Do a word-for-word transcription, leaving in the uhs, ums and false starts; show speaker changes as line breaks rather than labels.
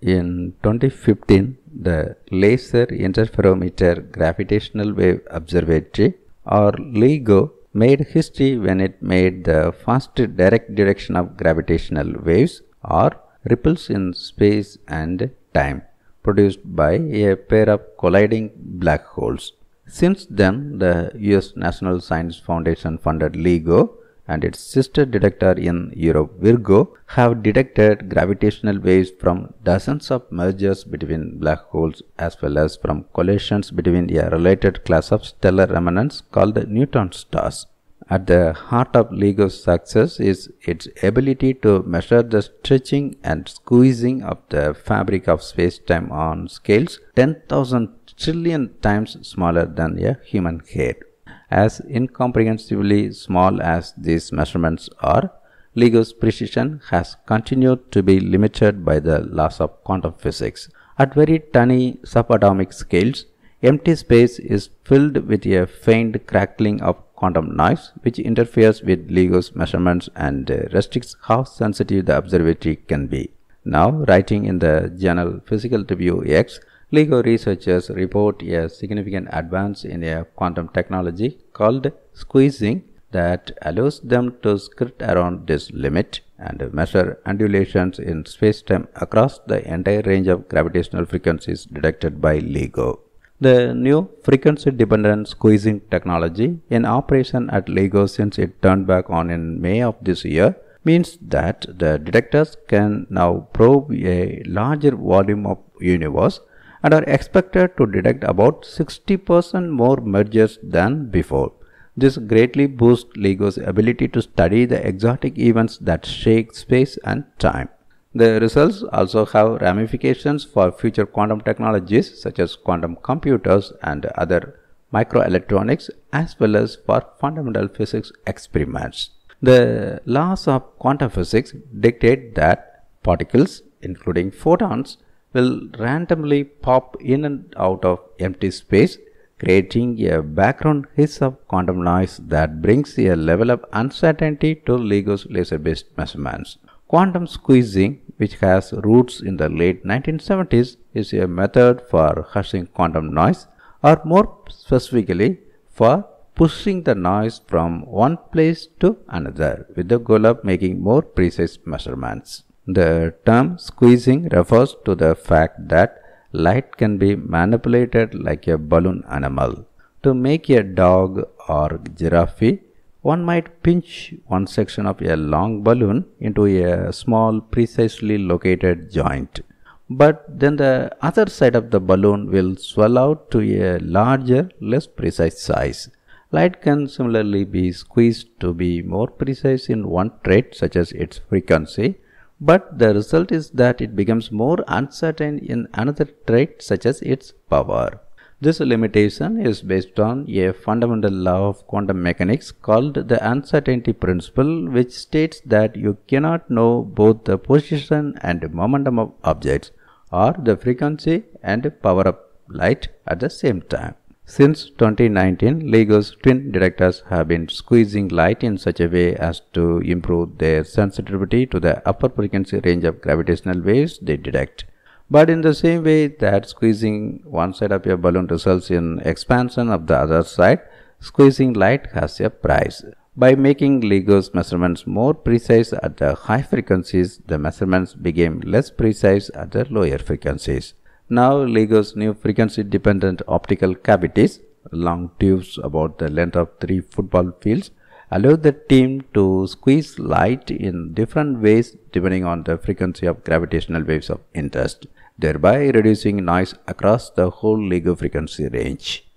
In twenty fifteen, the Laser Interferometer Gravitational Wave Observatory, or LIGO, made history when it made the first direct detection of gravitational waves or ripples in space and time produced by a pair of colliding black holes. Since then, the U S National Science Foundation funded LIGO and its sister detector in Europe, Virgo, have detected gravitational waves from dozens of mergers between black holes as well as from collisions between a related class of stellar remnants called neutron stars. At the heart of LIGO's success is its ability to measure the stretching and squeezing of the fabric of space-time on scales ten thousand trillion times smaller than a human hair. As incomprehensibly small as these measurements are, LIGO's precision has continued to be limited by the laws of quantum physics. At very tiny subatomic scales, empty space is filled with a faint crackling of quantum noise which interferes with LIGO's measurements and restricts how sensitive the observatory can be. Now, writing in the journal Physical Review X, LIGO researchers report a significant advance in a quantum technology called squeezing that allows them to skirt around this limit and measure undulations in space-time across the entire range of gravitational frequencies detected by LIGO. The new frequency-dependent squeezing technology in operation at LIGO since it turned back on in May of this year means that the detectors can now probe a larger volume of universe and are expected to detect about sixty percent more mergers than before. This greatly boosts LIGO's ability to study the exotic events that shake space and time. The results also have ramifications for future quantum technologies such as quantum computers and other microelectronics, as well as for fundamental physics experiments. The laws of quantum physics dictate that particles, including photons, will randomly pop in and out of empty space, creating a background hiss of quantum noise that brings a level of uncertainty to LIGO's laser-based measurements. Quantum squeezing, which has roots in the late nineteen seventies, is a method for hushing quantum noise, or more specifically, for pushing the noise from one place to another with the goal of making more precise measurements. The term squeezing refers to the fact that light can be manipulated like a balloon animal. To make a dog or giraffe, one might pinch one section of a long balloon into a small, precisely located joint. But then the other side of the balloon will swell out to a larger, less precise size. Light can similarly be squeezed to be more precise in one trait, such as its frequency, but the result is that it becomes more uncertain in another trait, such as its power. This limitation is based on a fundamental law of quantum mechanics called the uncertainty principle, which states that you cannot know both the position and momentum of objects or the frequency and power of light at the same time. Since twenty nineteen, LIGO's twin detectors have been squeezing light in such a way as to improve their sensitivity to the upper frequency range of gravitational waves they detect. But in the same way that squeezing one side of a balloon results in expansion of the other side, squeezing light has a price. By making LIGO's measurements more precise at the high frequencies, the measurements became less precise at the lower frequencies. Now, LIGO's new frequency-dependent optical cavities, long tubes about the length of three football fields, allow the team to squeeze light in different ways depending on the frequency of gravitational waves of interest, thereby reducing noise across the whole LIGO frequency range.